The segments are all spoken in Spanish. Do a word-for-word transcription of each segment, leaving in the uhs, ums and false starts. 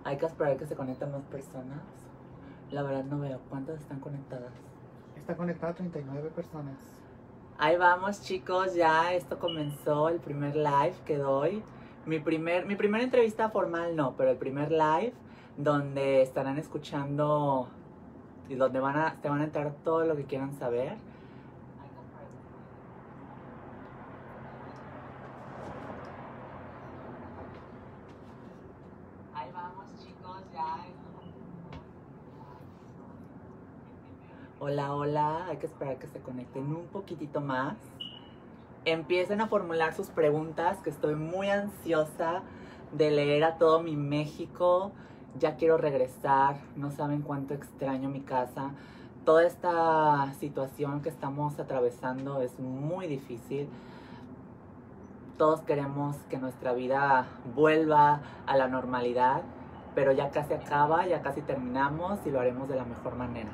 Hay que esperar que se conecten más personas. La verdad no veo cuántas están conectadas. Está conectada treinta y nueve personas. Ahí vamos, chicos, ya esto comenzó, el primer live que doy. Mi, primer, mi primera entrevista formal no, pero el primer live donde estarán escuchando y donde van a, te van a enterar todo lo que quieran saber. Ahí vamos, chicos, ya. Hola, hola, hay que esperar que se conecten un poquitito más. Empiecen a formular sus preguntas, que estoy muy ansiosa de leer a todo mi México. Ya quiero regresar, no saben cuánto extraño mi casa. Toda esta situación que estamos atravesando es muy difícil. Todos queremos que nuestra vida vuelva a la normalidad, pero ya casi acaba, ya casi terminamos y lo haremos de la mejor manera.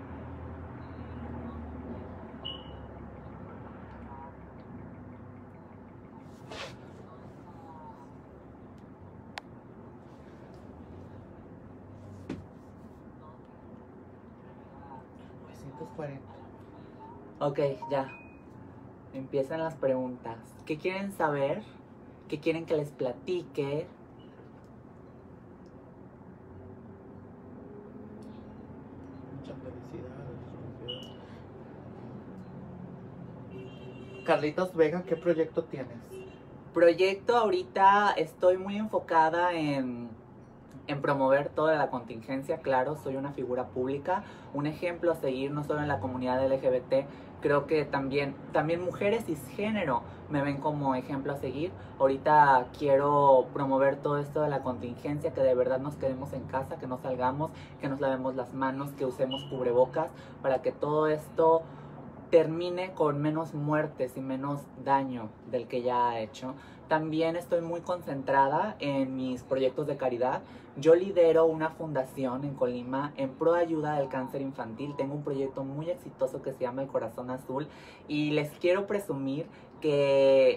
novecientos cuarenta. Ok, ya. Empiezan las preguntas. ¿Qué quieren saber? ¿Qué quieren que les platique? Muchas felicidades. Carlitos Vega, ¿qué proyecto tienes? Proyecto ahorita estoy muy enfocada en, en promover toda la contingencia, claro, soy una figura pública, un ejemplo a seguir no solo en la comunidad L G B T, creo que también, también mujeres cisgénero me ven como ejemplo a seguir. Ahorita quiero promover todo esto de la contingencia, que de verdad nos quedemos en casa, que no salgamos, que nos lavemos las manos, que usemos cubrebocas, para que todo esto termine con menos muertes y menos daño del que ya ha hecho. También estoy muy concentrada en mis proyectos de caridad. Yo lidero una fundación en Colima en pro ayuda del cáncer infantil. Tengo un proyecto muy exitoso que se llama El Corazón Azul y les quiero presumir que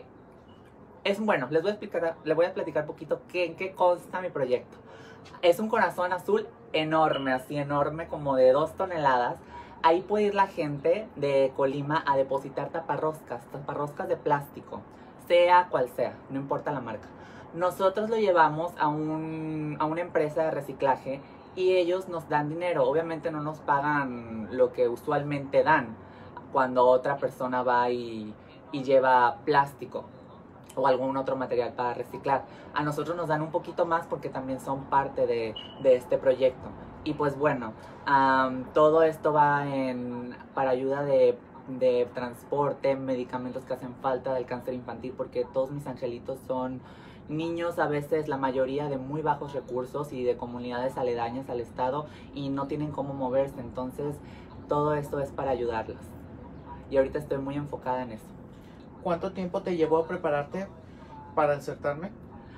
es bueno, les voy a explicar, les voy a platicar un poquito qué, en qué consta mi proyecto. Es un corazón azul enorme, así enorme, como de dos toneladas. Ahí puede ir la gente de Colima a depositar taparroscas, taparroscas de plástico, sea cual sea, no importa la marca. Nosotros lo llevamos a, un, a una empresa de reciclaje y ellos nos dan dinero. Obviamente no nos pagan lo que usualmente dan cuando otra persona va y, y lleva plástico o algún otro material para reciclar. A nosotros nos dan un poquito más porque también son parte de, de este proyecto. Y pues bueno, um, todo esto va en, para ayuda de, de transporte, medicamentos que hacen falta del cáncer infantil, porque todos mis angelitos son niños, a veces la mayoría de muy bajos recursos y de comunidades aledañas al estado y no tienen cómo moverse. Entonces todo esto es para ayudarlas. Y ahorita estoy muy enfocada en eso. ¿Cuánto tiempo te llevó a prepararte para el certamen?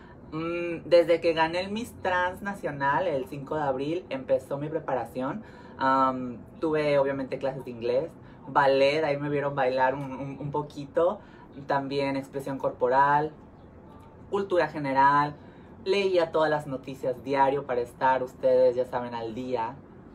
Mm, desde que gané el Miss Trans Nacional el cinco de abril empezó mi preparación. Um, tuve obviamente clases de inglés, ballet, ahí me vieron bailar un, un, un poquito, también expresión corporal, cultura general, leía todas las noticias diario para estar, ustedes ya saben, al día.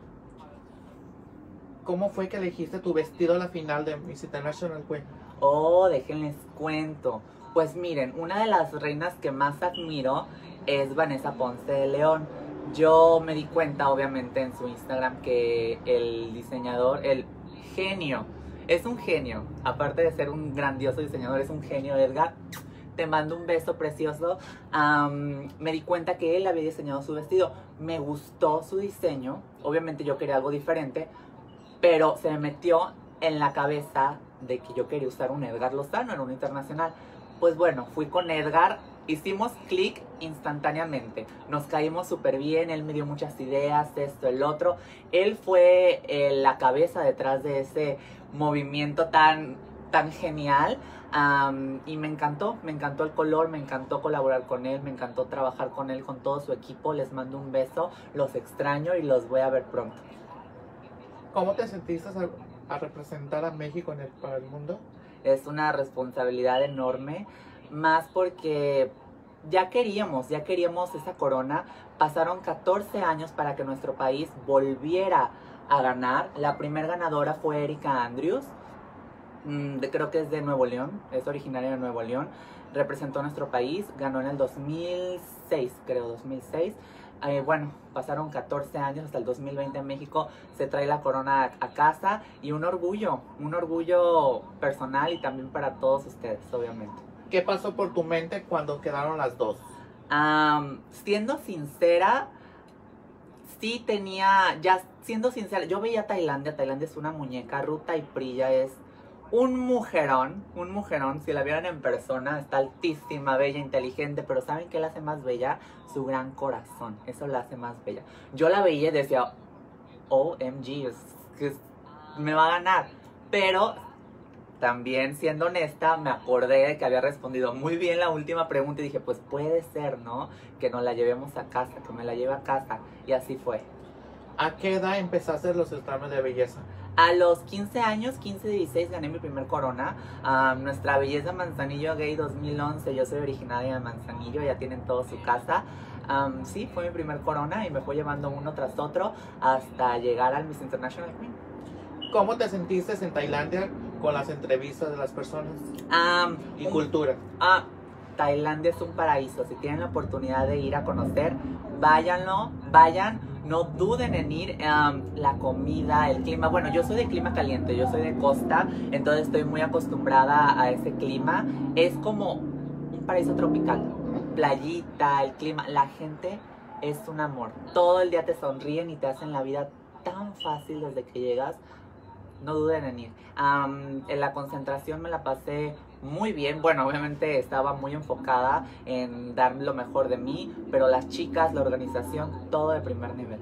¿Cómo fue que elegiste tu vestido a la final de Miss International Queen? Oh, déjenles cuento. Pues miren, una de las reinas que más admiro es Vanessa Ponce de León. Yo me di cuenta, obviamente, en su Instagram que el diseñador, el genio, es un genio. Aparte de ser un grandioso diseñador, es un genio, Edgar. Te mando un beso precioso. Um, me di cuenta que él había diseñado su vestido. Me gustó su diseño. Obviamente yo quería algo diferente, pero se me metió en la cabeza de que yo quería usar un Edgar Lozano en un internacional. Pues bueno, fui con Edgar, hicimos clic instantáneamente, nos caímos súper bien, él me dio muchas ideas, esto, el otro. Él fue eh, la cabeza detrás de ese movimiento tan, tan genial. Um, y me encantó, me encantó el color, me encantó colaborar con él, me encantó trabajar con él, con todo su equipo. Les mando un beso, los extraño y los voy a ver pronto. ¿Cómo te sentiste a, a representar a México en el, para el mundo? Es una responsabilidad enorme, más porque ya queríamos, ya queríamos esa corona. Pasaron catorce años para que nuestro país volviera a ganar. La primera ganadora fue Erika Andrews, mm, de, creo que es de Nuevo León, es originaria de Nuevo León. Representó a nuestro país, ganó en el dos mil seis, creo, dos mil seis. Eh, bueno, pasaron catorce años hasta el dos mil veinte en México, se trae la corona a, a casa y un orgullo, un orgullo personal y también para todos ustedes, obviamente. ¿Qué pasó por tu mente cuando quedaron las dos? Um, siendo sincera, sí tenía, ya siendo sincera, yo veía Tailandia, Tailandia es una muñeca, Ruta y Priya es un mujerón, un mujerón, si la vieran en persona, está altísima, bella, inteligente, pero ¿saben qué la hace más bella? Su gran corazón, eso la hace más bella. Yo la veía y decía, O M G, es, es, me va a ganar, pero también siendo honesta, me acordé de que había respondido muy bien la última pregunta y dije, pues puede ser, ¿no? Que nos la llevemos a casa, que me la lleve a casa, y así fue. ¿A qué edad empezaste los certámenes de belleza? A los quince años, quince, dieciséis, gané mi primer corona. Um, nuestra belleza Manzanillo Gay dos mil once, yo soy originaria de Manzanillo, ya tienen todo su casa. Um, sí, fue mi primer corona y me fue llevando uno tras otro hasta llegar al Miss International Queen. ¿Cómo te sentiste en Tailandia con las entrevistas de las personas? Um, y un, cultura. Ah, Tailandia es un paraíso. Si tienen la oportunidad de ir a conocer, váyanlo, vayan. No duden en ir. Um, la comida, el clima. Bueno, yo soy de clima caliente, yo soy de costa, entonces estoy muy acostumbrada a ese clima. Es como un paraíso tropical. Playita, el clima, la gente es un amor. Todo el día te sonríen y te hacen la vida tan fácil desde que llegas. No duden en ir. Um, en la concentración me la pasé muy bien. Bueno, obviamente estaba muy enfocada en dar lo mejor de mí, pero las chicas, la organización, todo de primer nivel.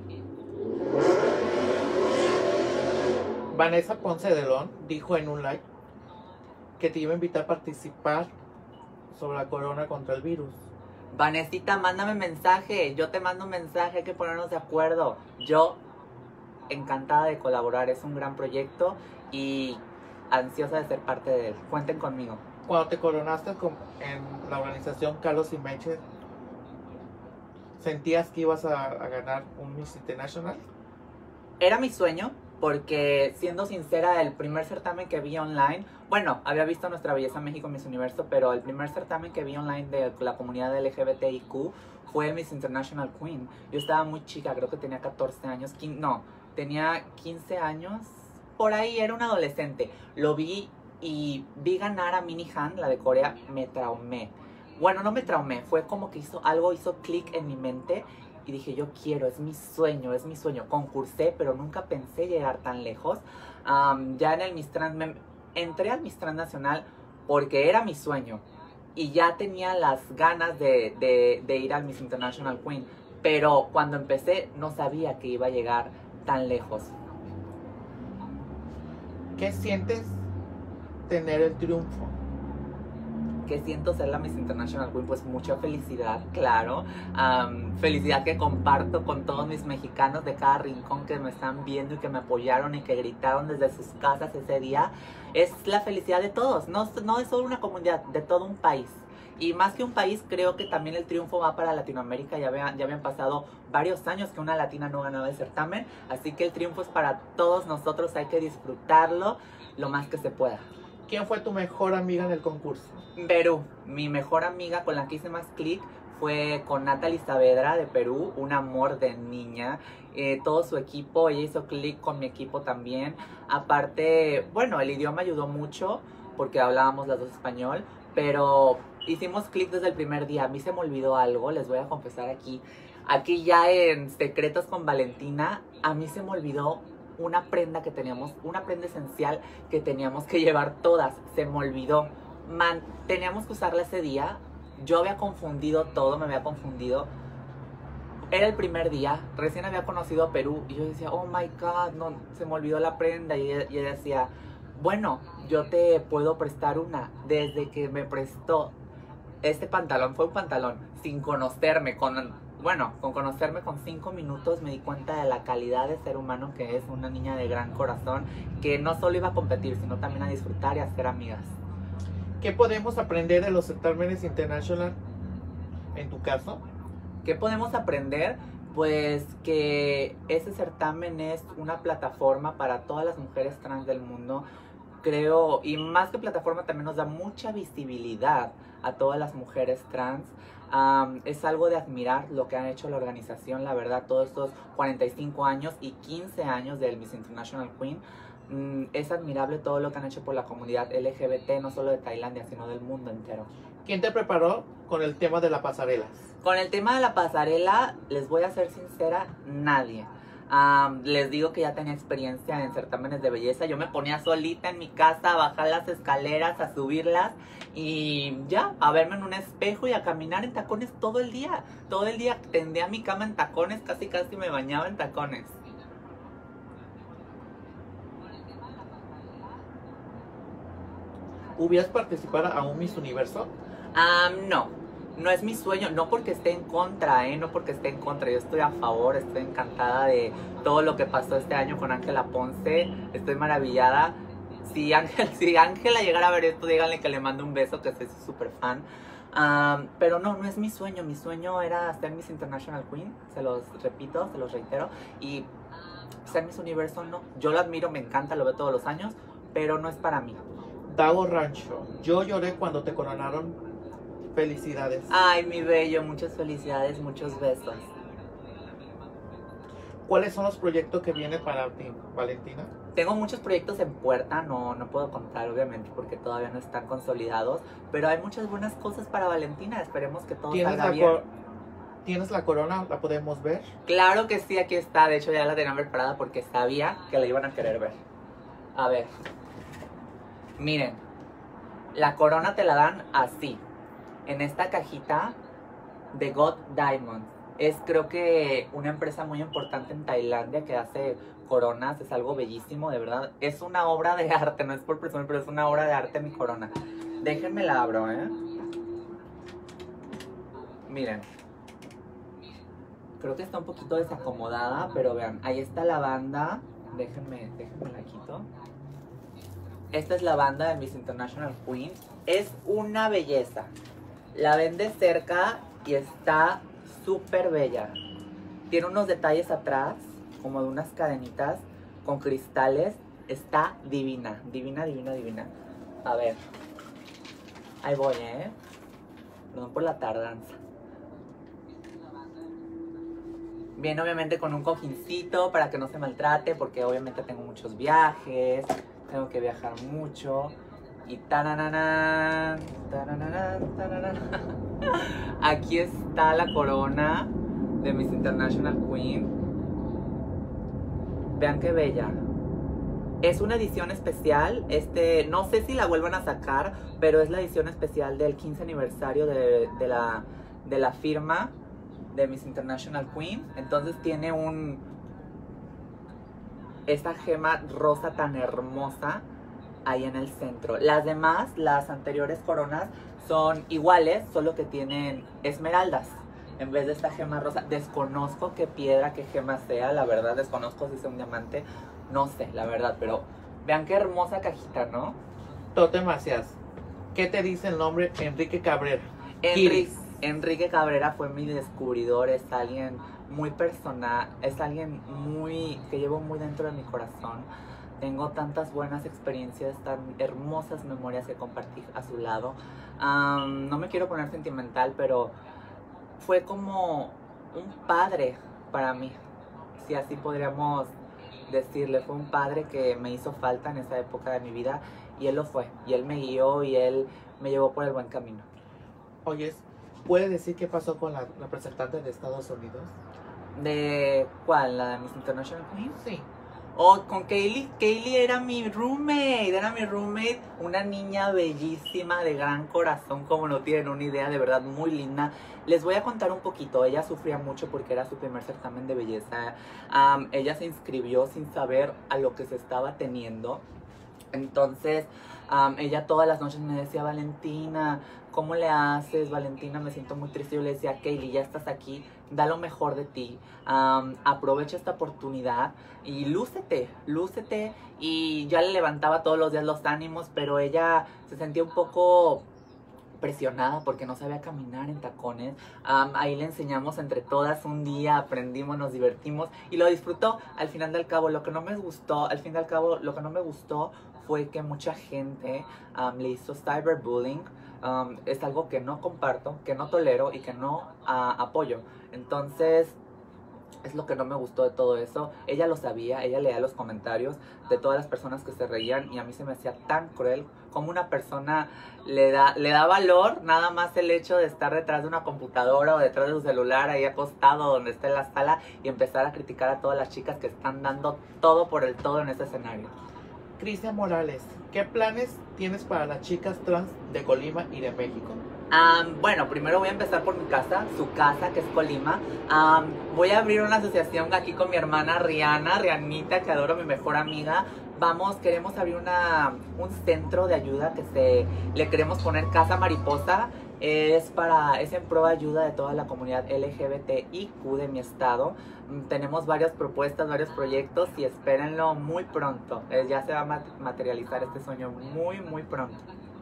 Vanessa Ponce de León dijo en un live que te iba a invitar a participar sobre la corona contra el virus. Vanesita, mándame mensaje. Yo te mando un mensaje, hay que ponernos de acuerdo. Yo encantada de colaborar, es un gran proyecto y ansiosa de ser parte de él. Cuenten conmigo. Cuando te coronaste con, en la organización Carlos y Meche, ¿sentías que ibas a, a ganar un Miss International? Era mi sueño, porque siendo sincera, el primer certamen que vi online, bueno, había visto Nuestra Belleza México Miss Universo, pero el primer certamen que vi online de la comunidad L G B T I Q fue Miss International Queen. Yo estaba muy chica, creo que tenía catorce años, quince, no, tenía quince años, por ahí, era un adolescente. Lo vi y vi ganar a Minnie Han, la de Corea, me traumé. Bueno, no me traumé, fue como que hizo algo, hizo clic en mi mente y dije, yo quiero, es mi sueño, es mi sueño. Concursé, pero nunca pensé llegar tan lejos. Um, ya en el Miss Trans, me, entré al Miss Trans Nacional porque era mi sueño y ya tenía las ganas de, de, de ir al Miss International Queen, pero cuando empecé no sabía que iba a llegar tan lejos. ¿Qué sientes tener el triunfo? ¿Qué siento ser la Miss International Queen? Pues mucha felicidad, claro. Um, felicidad que comparto con todos mis mexicanos de cada rincón que me están viendo y que me apoyaron y que gritaron desde sus casas ese día. Es la felicidad de todos, no, no es solo una comunidad, de todo un país. Y más que un país, creo que también el triunfo va para Latinoamérica. Ya habían, ya habían pasado varios años que una latina no ganaba el certamen. Así que el triunfo es para todos nosotros. Hay que disfrutarlo lo más que se pueda. ¿Quién fue tu mejor amiga en el concurso? Perú. Mi mejor amiga con la que hice más clic fue con Natalie Saavedra de Perú. Un amor de niña. Eh, todo su equipo. Ella hizo clic con mi equipo también. Aparte, bueno, el idioma ayudó mucho porque hablábamos las dos español. Pero hicimos clic desde el primer día. A mí se me olvidó algo, les voy a confesar aquí. Aquí ya en Secretos con Valentina, a mí se me olvidó una prenda que teníamos, una prenda esencial que teníamos que llevar todas. Se me olvidó. Man, teníamos que usarla ese día. Yo había confundido todo, me había confundido. Era el primer día, recién había conocido a Perú y yo decía, oh my God, no, se me olvidó la prenda. Y ella, y ella decía, bueno, yo te puedo prestar una. Desde que me prestó este pantalón, fue un pantalón sin conocerme, con, bueno, con conocerme con cinco minutos me di cuenta de la calidad de ser humano que es, una niña de gran corazón, que no solo iba a competir, sino también a disfrutar y a ser amigas. ¿Qué podemos aprender de los certámenes internacional en tu caso? ¿Qué podemos aprender? Pues que ese certamen es una plataforma para todas las mujeres trans del mundo. Creo, y más que plataforma, también nos da mucha visibilidad a todas las mujeres trans. Um, es algo de admirar lo que ha hecho la organización, la verdad, todos estos cuarenta y cinco años y quince años del Miss International Queen. Um, es admirable todo lo que han hecho por la comunidad L G B T, no solo de Tailandia, sino del mundo entero. ¿Quién te preparó con el tema de la pasarela? Con el tema de la pasarela, les voy a ser sincera, nadie. Um, les digo que ya tenía experiencia en certámenes de belleza. Yo me ponía solita en mi casa a bajar las escaleras, a subirlas y ya, a verme en un espejo y a caminar en tacones todo el día. Todo el día tendía mi cama en tacones, casi casi me bañaba en tacones. ¿Hubieras participado a un Miss Universo? Um, no. No es mi sueño, no porque esté en contra, ¿eh? No porque esté en contra, yo estoy a favor, estoy encantada de todo lo que pasó este año con Ángela Ponce, estoy maravillada. Si Ángela si Ángela llegara a ver esto, díganle que le mando un beso, que soy súper fan. Um, pero no, no es mi sueño, mi sueño era ser Miss International Queen, se los repito, se los reitero, y ser Miss Universo no. Yo lo admiro, me encanta, lo veo todos los años, pero no es para mí. Dago Rancho, yo lloré cuando te coronaron. Felicidades. Ay, mi bello, muchas felicidades, muchos besos. ¿Cuáles son los proyectos que vienen para ti, Valentina? Tengo muchos proyectos en puerta, no, no puedo contar obviamente porque todavía no están consolidados, pero hay muchas buenas cosas para Valentina, esperemos que todo salga bien. ¿Tienes la corona? ¿La podemos ver? Claro que sí, aquí está, de hecho ya la tenían preparada porque sabía que la iban a querer ver. A ver, miren, la corona te la dan así. En esta cajita de God Diamond. Es creo que una empresa muy importante en Tailandia que hace coronas. Es algo bellísimo, de verdad. Es una obra de arte, no es por presumir, pero es una obra de arte mi corona. Déjenme la abro, ¿eh? Miren. Creo que está un poquito desacomodada, pero vean, ahí está la banda. Déjenme, déjenme la quito. Esta es la banda de Miss International Queen. Es una belleza. La ven de cerca y está súper bella. Tiene unos detalles atrás, como de unas cadenitas con cristales. Está divina, divina, divina, divina. A ver. Ahí voy, ¿eh? Perdón por la tardanza. Viene obviamente con un cojincito para que no se maltrate, porque obviamente tengo muchos viajes, tengo que viajar mucho. Y tananana, tananana, tananana. Aquí está la corona de Miss International Queen. Vean qué bella. Es una edición especial. Este, no sé si la vuelvan a sacar, pero es la edición especial del quince aniversario de, de, la, de la firma de Miss International Queen. Entonces tiene un... esta gema rosa tan hermosa ahí en el centro. Las demás, las anteriores coronas, son iguales, solo que tienen esmeraldas en vez de esta gema rosa. Desconozco qué piedra, qué gema sea, la verdad, desconozco si sea un diamante, no sé, la verdad, pero vean qué hermosa cajita, ¿no? Tote Macías, ¿qué te dice el nombre Enrique Cabrera? Enrique, Enrique Cabrera fue mi descubridor, es alguien muy personal, es alguien muy que llevo muy dentro de mi corazón. Tengo tantas buenas experiencias, tan hermosas memorias que compartí a su lado. Um, no me quiero poner sentimental, pero fue como un padre para mí, si así podríamos decirle. Fue un padre que me hizo falta en esa época de mi vida y él lo fue. Y él me guió y él me llevó por el buen camino. Oye, ¿puede decir qué pasó con la representante de Estados Unidos? ¿De cuál? ¿La de Miss International Queen? Sí. Oh, con Kaylee. Kaylee era mi roommate, era mi roommate, una niña bellísima, de gran corazón, como no tienen una idea, de verdad muy linda. Les voy a contar un poquito. Ella sufría mucho porque era su primer certamen de belleza. Um, ella se inscribió sin saber a lo que se estaba teniendo. Entonces, um, ella todas las noches me decía, Valentina, ¿cómo le haces? Valentina, me siento muy triste. Yo le decía, Kaylee, ya estás aquí, da lo mejor de ti, um, aprovecha esta oportunidad y lúcete, lúcete. Y ya le levantaba todos los días los ánimos, pero ella se sentía un poco presionada porque no sabía caminar en tacones. Um, ahí le enseñamos entre todas un día, aprendimos, nos divertimos y lo disfrutó. Al final del cabo, lo que no me gustó, al fin del cabo, lo que no me gustó fue que mucha gente um, le hizo cyberbullying. Um, es algo que no comparto, que no tolero y que no uh, apoyo. Entonces, es lo que no me gustó de todo eso. Ella lo sabía, ella leía los comentarios de todas las personas que se reían y a mí se me hacía tan cruel como una persona le da, le da valor nada más el hecho de estar detrás de una computadora o detrás de su celular ahí acostado donde esté la sala y empezar a criticar a todas las chicas que están dando todo por el todo en ese escenario. Cristian Morales, ¿qué planes tienes para las chicas trans de Colima y de México? Um, bueno, primero voy a empezar por mi casa, su casa, que es Colima. Um, voy a abrir una asociación aquí con mi hermana Rihanna, Rianita, que adoro, mi mejor amiga. Vamos, queremos abrir una, un centro de ayuda que se le queremos poner Casa Mariposa. Es, para, es en pro de ayuda de toda la comunidad L G B T I Q de mi estado. Mm, tenemos varias propuestas, varios proyectos y espérenlo muy pronto. Eh, ya se va a materializar este sueño muy, muy pronto.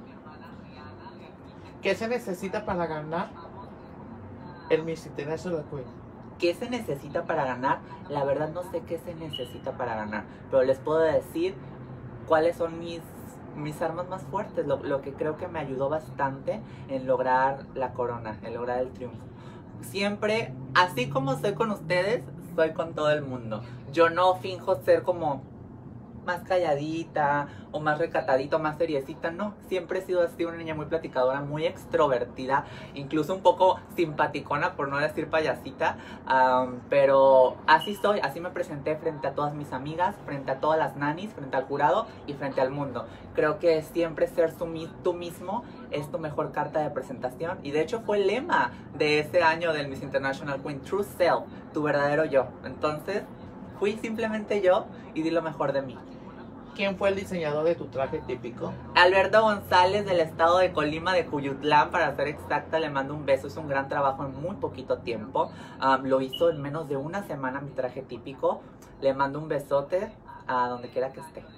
¿Qué se necesita para ganar el Miss International Queen? ¿Qué se necesita para ganar? La verdad no sé qué se necesita para ganar, pero les puedo decir cuáles son mis, mis armas más fuertes, lo, lo que creo que me ayudó bastante en lograr la corona, en lograr el triunfo. Siempre, así como soy con ustedes, soy con todo el mundo. Yo no finjo ser como más calladita o más recatadita o más seriecita, no, siempre he sido así, una niña muy platicadora, muy extrovertida, incluso un poco simpaticona, por no decir payasita, um, pero así soy, así me presenté frente a todas mis amigas, frente a todas las nanis, frente al jurado y frente al mundo. Creo que siempre ser tú mismo es tu mejor carta de presentación y de hecho fue el lema de ese año del Miss International Queen, True Self, tu verdadero yo. Entonces fui simplemente yo y di lo mejor de mí. ¿Quién fue el diseñador de tu traje típico? Alberto González, del estado de Colima, de Cuyutlán, para ser exacta, le mando un beso. Hizo un gran trabajo en muy poquito tiempo. Um, lo hizo en menos de una semana mi traje típico. Le mando un besote a donde quiera que esté.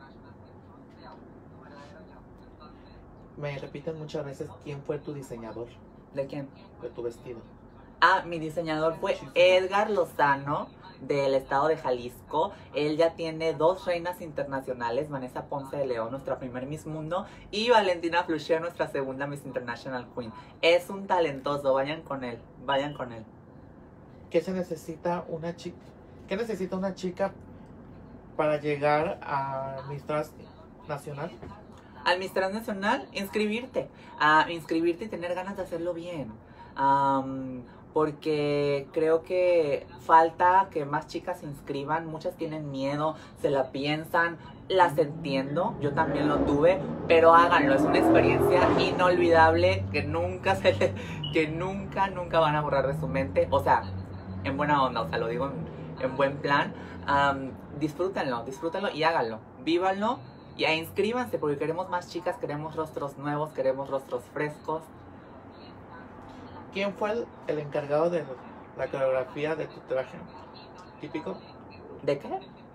Me repiten muchas veces quién fue tu diseñador. ¿De quién? De tu vestido. Ah, mi diseñador fue Edgar Lozano, del estado de Jalisco. Él ya tiene dos reinas internacionales, Vanessa Ponce de León, nuestra primer Miss Mundo, y Valentina Flucher, nuestra segunda Miss International Queen. Es un talentoso, vayan con él, vayan con él. ¿Qué se necesita una chica? ¿Qué necesita una chica para llegar a Miss Transnacional? Al Miss Transnacional, inscribirte, a inscribirte y tener ganas de hacerlo bien. Um, porque creo que falta que más chicas se inscriban, muchas tienen miedo, se la piensan, las entiendo, yo también lo tuve, pero háganlo, es una experiencia inolvidable que nunca se le, que nunca, nunca van a borrar de su mente, o sea, en buena onda, o sea, lo digo en, en buen plan, um, disfrútenlo, disfrútenlo y háganlo, vívanlo y ahí inscríbanse porque queremos más chicas, queremos rostros nuevos, queremos rostros frescos. ¿Quién fue el, el encargado de la coreografía de tu traje típico? ¿De qué?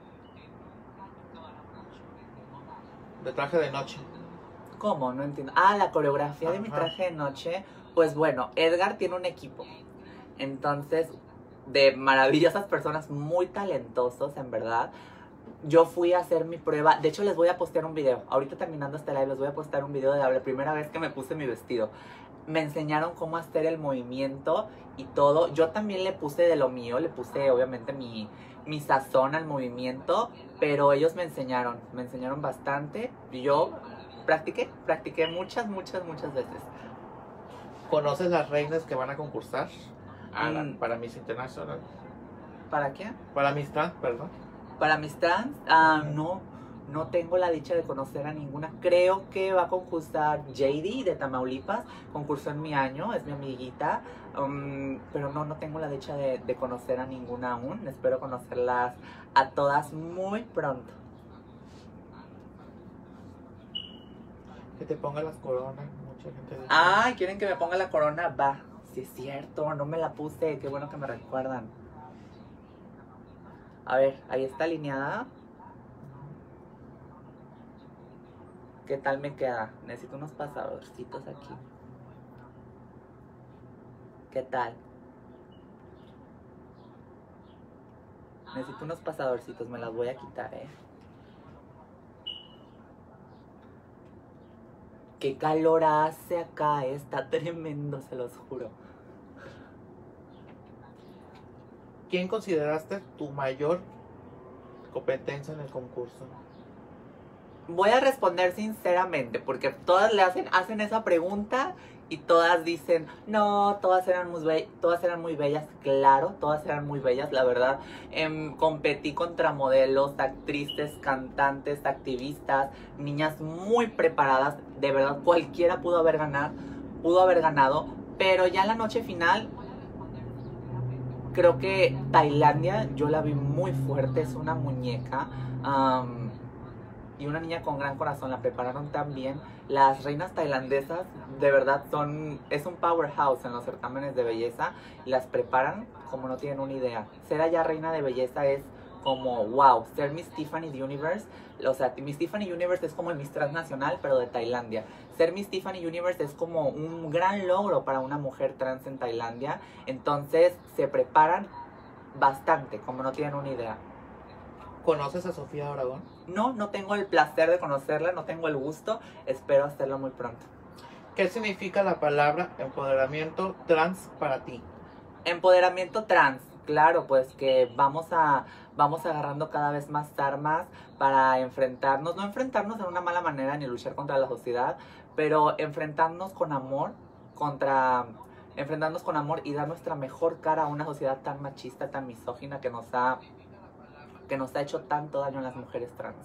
De traje de noche. ¿Cómo? No entiendo. Ah, la coreografía Ajá. de mi traje de noche. Pues bueno, Edgar tiene un equipo. Entonces, de maravillosas personas muy talentosos, en verdad. Yo fui a hacer mi prueba. De hecho, les voy a postear un video. Ahorita terminando este live, les voy a postear un video de la primera vez que me puse mi vestido. Me enseñaron cómo hacer el movimiento y todo. Yo también le puse de lo mío, le puse obviamente mi, mi sazón al movimiento, pero ellos me enseñaron, me enseñaron bastante. Yo practiqué, practiqué muchas, muchas, muchas veces. ¿Conoces las reinas que van a concursar a la, Mm. para Miss International? ¿Para qué? Para Miss Trans, perdón. Para mis trans, ah, no, no tengo la dicha de conocer a ninguna. Creo que va a concursar J D de Tamaulipas, concursó en mi año, es mi amiguita, um, pero no, no tengo la dicha de, de conocer a ninguna aún. Espero conocerlas a todas muy pronto. Que te ponga las coronas, mucha gente dice. Ay, ¿quieren que me ponga la corona? Va, sí es cierto, no me la puse, qué bueno que me recuerdan. A ver, ahí está alineada. ¿Qué tal me queda? Necesito unos pasadorcitos aquí. ¿Qué tal? Necesito unos pasadorcitos, me las voy a quitar, ¿eh? Qué calor hace acá, ¿eh? Está tremendo, se los juro. ¿Quién consideraste tu mayor competencia en el concurso? Voy a responder sinceramente, porque todas le hacen, hacen esa pregunta y todas dicen, no, todas eran muy, be todas eran muy bellas. Claro, todas eran muy bellas, la verdad. Em, competí contra modelos, actrices, cantantes, activistas, niñas muy preparadas. De verdad, cualquiera pudo haber ganado, pudo haber ganado, pero ya en la noche final, creo que Tailandia, yo la vi muy fuerte, es una muñeca. Um, y una niña con gran corazón, la prepararon tan bien. Las reinas tailandesas de verdad son, es un powerhouse en los certámenes de belleza, y las preparan como no tienen una idea. Ser allá reina de belleza es como wow, ser Miss Tiffany's Universe, o sea, Miss Tiffany Universe es como el Miss Transnacional pero de Tailandia. Ser Miss Tiffany Universe es como un gran logro para una mujer trans en Tailandia, entonces se preparan bastante, como no tienen una idea. ¿Conoces a Sofía Aragón? No, no tengo el placer de conocerla, no tengo el gusto, espero hacerlo muy pronto. ¿Qué significa la palabra empoderamiento trans para ti? Empoderamiento trans, claro, pues que vamos a vamos agarrando cada vez más armas para enfrentarnos, no enfrentarnos de una mala manera ni luchar contra la sociedad, pero enfrentarnos con amor, contra enfrentarnos con amor y dar nuestra mejor cara a una sociedad tan machista, tan misógina que nos ha que nos ha hecho tanto daño a las mujeres trans.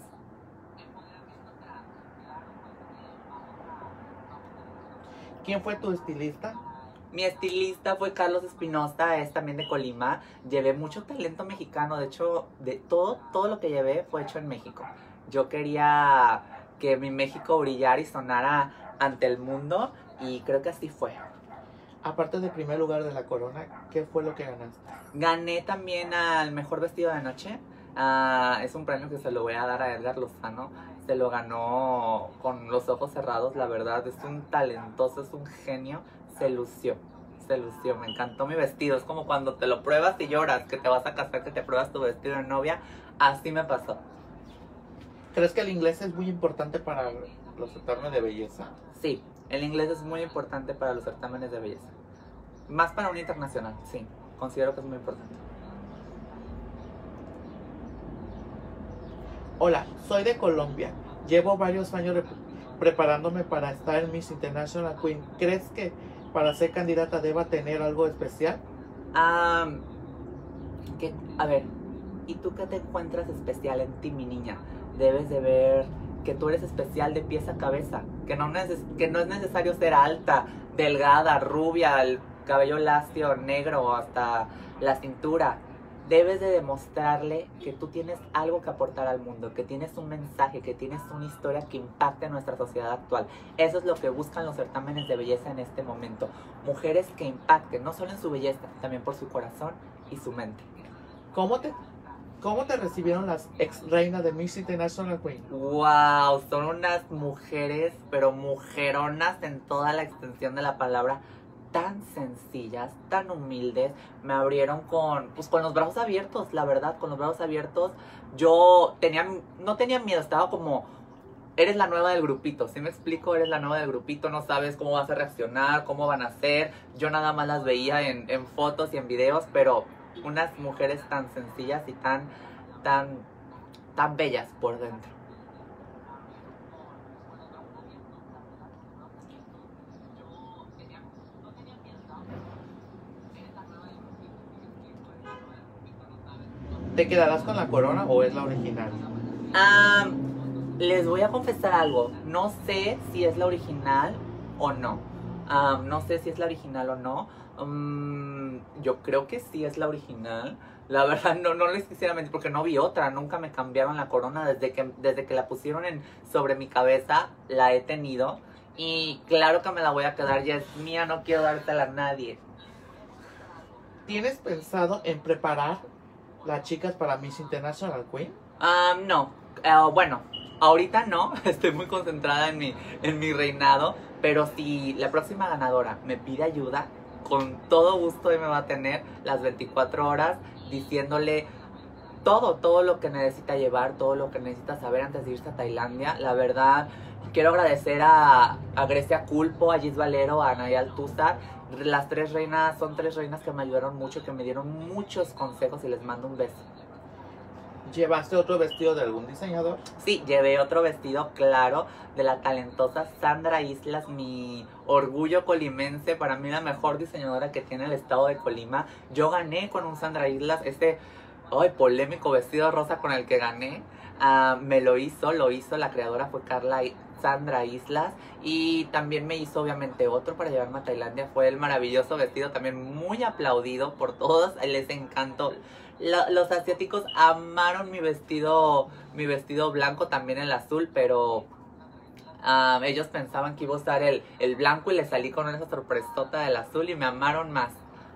¿Quién fue tu estilista? Mi estilista fue Carlos Espinosa, es también de Colima. Llevé mucho talento mexicano, de hecho, de todo, todo lo que llevé fue hecho en México. Yo quería que mi México brillara y sonara ante el mundo, y creo que así fue. Aparte del primer lugar de la corona, ¿qué fue lo que ganaste? Gané también al mejor vestido de noche. Uh, es un premio que se lo voy a dar a Edgar Lozano. Se lo ganó con los ojos cerrados, la verdad. Es un talentoso, es un genio. Se lució, se lució. Me encantó mi vestido. Es como cuando te lo pruebas y lloras, que te vas a casar, que te pruebas tu vestido de novia. Así me pasó. ¿Crees que el inglés es muy importante para los certámenes de belleza? Sí, el inglés es muy importante para los certámenes de belleza. Más para un internacional, sí. Considero que es muy importante. Hola, soy de Colombia. Llevo varios años preparándome para estar en Miss International Queen. ¿Crees que para ser candidata deba tener algo especial? Um, que, a ver, ¿y tú qué te encuentras especial en ti, mi niña? Debes de ver que tú eres especial de pies a cabeza. Que no, neces que no es necesario ser alta, delgada, rubia, el cabello lacio, negro o hasta la cintura. Debes de demostrarle que tú tienes algo que aportar al mundo, que tienes un mensaje, que tienes una historia que impacte en nuestra sociedad actual. Eso es lo que buscan los certámenes de belleza en este momento. Mujeres que impacten, no solo en su belleza, también por su corazón y su mente. ¿Cómo te, cómo te recibieron las ex reinas de Miss International Queen? ¡Wow! Son unas mujeres, pero mujeronas en toda la extensión de la palabra. Tan sencillas, tan humildes, me abrieron con, pues, con los brazos abiertos, la verdad, con los brazos abiertos. Yo tenía, no tenía miedo, estaba como, eres la nueva del grupito, ¿sí me explico? Eres la nueva del grupito, no sabes cómo vas a reaccionar, cómo van a ser. Yo nada más las veía en, en fotos y en videos, pero unas mujeres tan sencillas y tan, tan, tan bellas por dentro. ¿Te quedarás con la corona o es la original? Um, les voy a confesar algo. No sé si es la original o no. Um, no sé si es la original o no. Um, yo creo que sí es la original. La verdad no, no les quisiera mentir porque no vi otra. Nunca me cambiaron la corona. Desde que, desde que la pusieron en, sobre mi cabeza, la he tenido. Y claro que me la voy a quedar. Ya es mía, no quiero dártela a nadie. ¿Tienes pensado en preparar las chicas para Miss International Queen? Um, no, uh, bueno, ahorita no, estoy muy concentrada en mi, en mi reinado, pero si la próxima ganadora me pide ayuda, con todo gusto ahí me va a tener las veinticuatro horas diciéndole todo, todo lo que necesita llevar, todo lo que necesita saber antes de irse a Tailandia. La verdad, quiero agradecer a, a Grecia Culpo, a Gis Valero, a Anaya Altúzar. Las tres reinas son tres reinas que me ayudaron mucho, que me dieron muchos consejos y les mando un beso. ¿Llevaste otro vestido de algún diseñador? Sí, llevé otro vestido, claro, de la talentosa Sandra Islas, mi orgullo colimense, para mí la mejor diseñadora que tiene el estado de Colima. Yo gané con un Sandra Islas, este ay, polémico vestido rosa con el que gané. Uh, me lo hizo, lo hizo, la creadora fue Carla Sandra Islas. Y también me hizo obviamente otro para llevarme a Tailandia. Fue el maravilloso vestido, también muy aplaudido por todos, les encantó. La, los asiáticos amaron mi vestido, mi vestido blanco, también el azul, pero um, ellos pensaban que iba a usar el, el blanco y le salí con esa sorpresota del azul y me amaron más.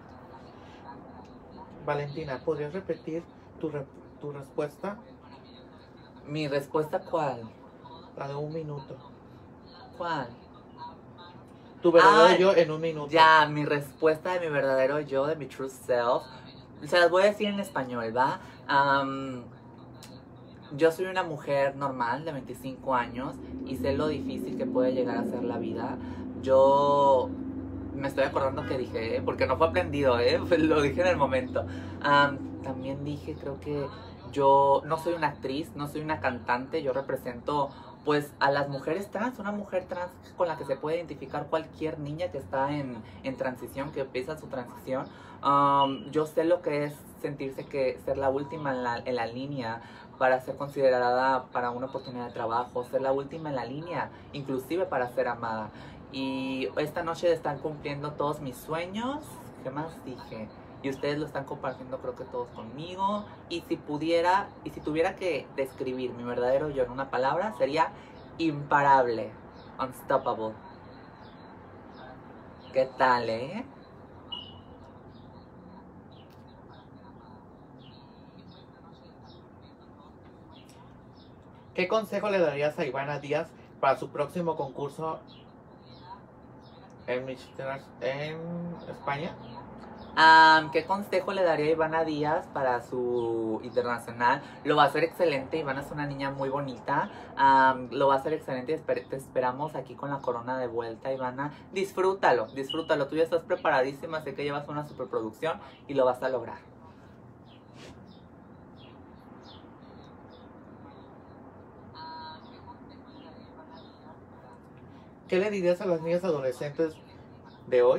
Valentina, ¿podrías repetir tu, re tu respuesta? ¿Mi respuesta cuál? La de un minuto. ¿Cuál? Tu verdadero ah, yo en un minuto. Ya, mi respuesta de mi verdadero yo, de mi true self. Se las voy a decir en español, ¿va? Um, yo soy una mujer normal de veinticinco años y sé lo difícil que puede llegar a ser la vida. Yo me estoy acordando que dije, ¿eh? Porque no fue aprendido, ¿eh? Lo dije en el momento. Um, también dije, creo que yo no soy una actriz, no soy una cantante, yo represento pues a las mujeres trans, una mujer trans con la que se puede identificar cualquier niña que está en, en transición, que empieza su transición. Um, yo sé lo que es sentirse que ser la última en la, en la línea para ser considerada para una oportunidad de trabajo, ser la última en la línea, inclusive para ser amada. Y esta noche están cumpliendo todos mis sueños. ¿Qué más dije? Y ustedes lo están compartiendo creo que todos conmigo. Y si pudiera, y si tuviera que describir mi verdadero yo en una palabra, sería imparable, unstoppable. ¿Qué tal, eh? ¿Qué consejo le darías a Ivana Díaz para su próximo concurso en, en España? Um, ¿Qué consejo le daría a Ivana Díaz para su internacional? Lo va a hacer excelente. Ivana es una niña muy bonita. Um, lo va a hacer excelente y esper te esperamos aquí con la corona de vuelta, Ivana. Disfrútalo, disfrútalo. Tú ya estás preparadísima, sé que llevas una superproducción y lo vas a lograr. ¿Qué le dirías a las niñas adolescentes de hoy?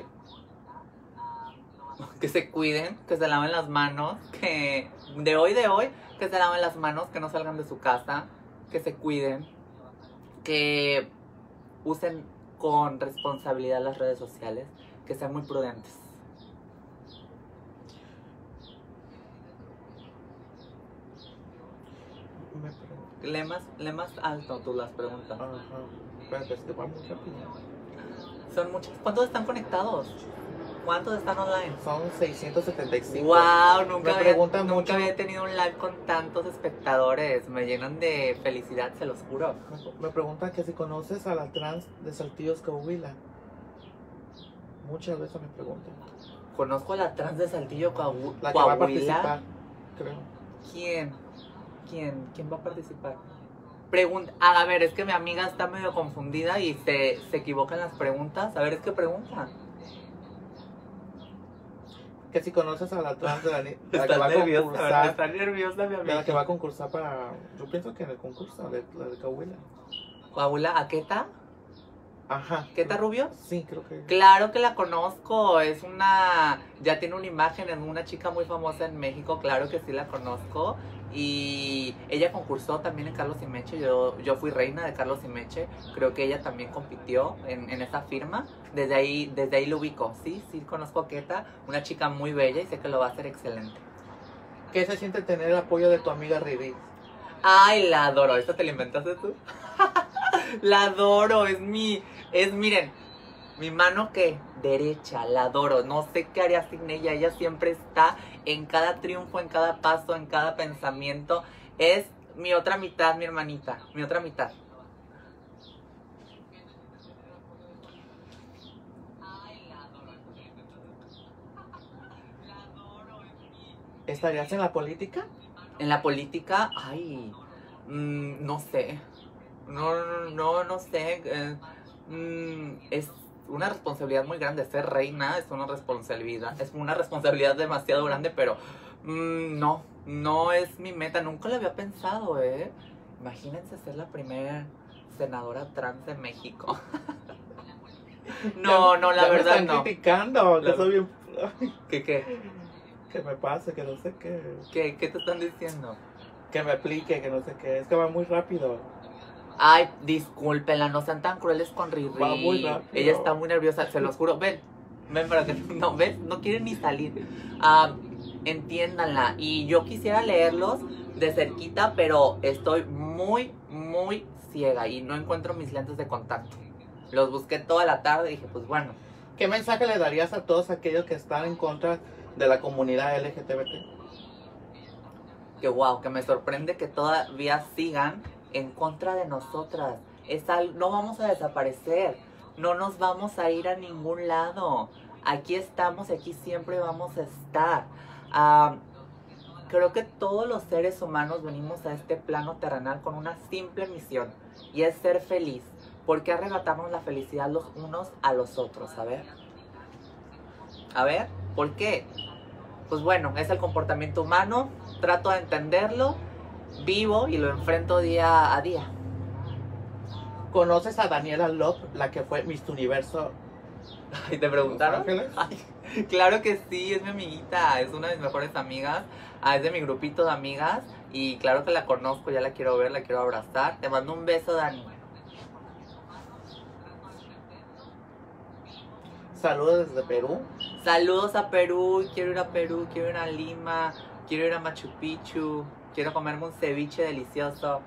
Que se cuiden, que se laven las manos, que de hoy de hoy, que se laven las manos, que no salgan de su casa, que se cuiden, que usen con responsabilidad las redes sociales, que sean muy prudentes. Lee más, lee más alto tú las preguntas. Ajá. Pero es que va muy rápido. Son muchos. ¿Cuántos están conectados? ¿Cuántos están online? Son seiscientos setenta y cinco. Wow, nunca, Me había, preguntan nunca mucho. había tenido un live con tantos espectadores. Me llenan de felicidad, se los juro. Me preguntan que si conoces a la trans de Saltillo, Coahuila. Muchas veces me preguntan. Conozco a la trans de Saltillo, Coahu La que Coahuila. va a participar, creo. ¿Quién? ¿Quién? ¿Quién va a participar? Pregunta. Ah, a ver, es que mi amiga está medio confundida y se, se equivoca en las preguntas. A ver, es que pregunta. Que si conoces a la trans de la, de la Está que va a nerviosa, concursar. está nerviosa mi De amiga. la que va a concursar para. Yo pienso que en el concurso, de, la de Coahuila. Coahuila, ¿a Queta? Ajá. ¿Queta Rubio? Sí, creo que. Claro que la conozco, es una, ya tiene una imagen, es una chica muy famosa en México, claro que sí la conozco. Y ella concursó también en Carlos y Meche, yo, yo fui reina de Carlos y Meche, creo que ella también compitió en, en esa firma, desde ahí, desde ahí lo ubico, sí, sí conozco a Queta, una chica muy bella y sé que lo va a hacer excelente. ¿Qué se siente tener el apoyo de tu amiga Riri? Ay, la adoro, ¿esta te la inventaste tú? La adoro, es mi, es miren, mi mano que derecha, la adoro, no sé qué haría sin ella, ella siempre está en cada triunfo, en cada paso, en cada pensamiento, es mi otra mitad, mi hermanita, mi otra mitad. ¿Estarías en la política? En la política, ay, mmm, no sé. No, no, no sé. Eh, mmm, es una responsabilidad muy grande. Ser reina es una responsabilidad. Es una responsabilidad demasiado grande, pero mmm, no, no es mi meta. Nunca lo había pensado, ¿eh? Imagínense ser la primera senadora trans de México. No, Ya- no, la ya me verdad están no. criticando, que La- soy bien... ¿Qué, qué? Que me pase, que no sé qué. ¿Qué, qué te están diciendo? Que me aplique, que no sé qué. Es que va muy rápido. Ay, discúlpenla, no sean tan crueles con Riri. Va muy rápido. Ella está muy nerviosa, se los juro. Ven, ven para que no, ven, no quieren ni salir. Ah, entiéndanla. Y yo quisiera leerlos de cerquita, pero estoy muy, muy ciega y no encuentro mis lentes de contacto. Los busqué toda la tarde y dije, pues bueno. ¿Qué mensaje le darías a todos aquellos que están en contra de la comunidad L G T B T? Que wow, que me sorprende que todavía sigan en contra de nosotras. Es al, no vamos a desaparecer, no nos vamos a ir a ningún lado. Aquí estamos, aquí siempre vamos a estar. Ah, creo que todos los seres humanos venimos a este plano terrenal con una simple misión, y es ser feliz. ¿Por qué arrebatarnos la felicidad los unos a los otros? A ver. A ver, ¿por qué? Pues bueno, es el comportamiento humano, trato de entenderlo, vivo y lo enfrento día a día. ¿Conoces a Daniela Love, la que fue Miss Universo? ¿Y te preguntaron? Los Ángeles? Ay, claro que sí, es mi amiguita, es una de mis mejores amigas, ah, es de mi grupito de amigas y claro que la conozco, ya la quiero ver, la quiero abrazar. Te mando un beso, Dani. Saludos desde Perú. Saludos a Perú, quiero ir a Perú, quiero ir a Lima, quiero ir a Machu Picchu, quiero comerme un ceviche delicioso.